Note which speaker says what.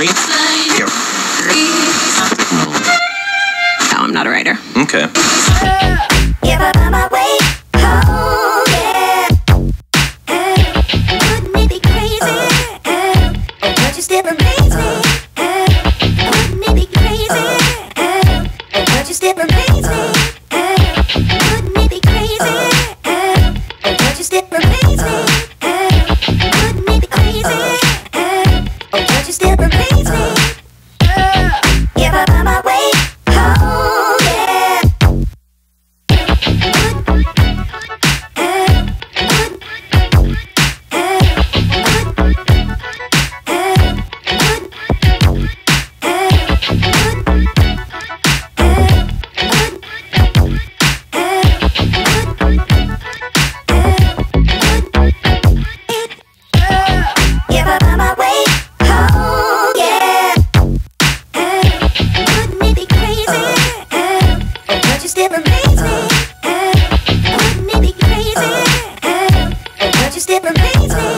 Speaker 1: No, I'm not a writer.
Speaker 2: Okay.
Speaker 3: If I find my way home, yeah. Wouldn't it be crazy? Don't you still amaze me? Wouldn't it be crazy? Don't you still amaze me? Wouldn't it be crazy? Don't you still amaze me? Wouldn't it be crazy? Don't you still amaze me? If I find my way home, yeah. If I find my way home, yeah. Wouldn't it be crazy? Don't you still amaze me?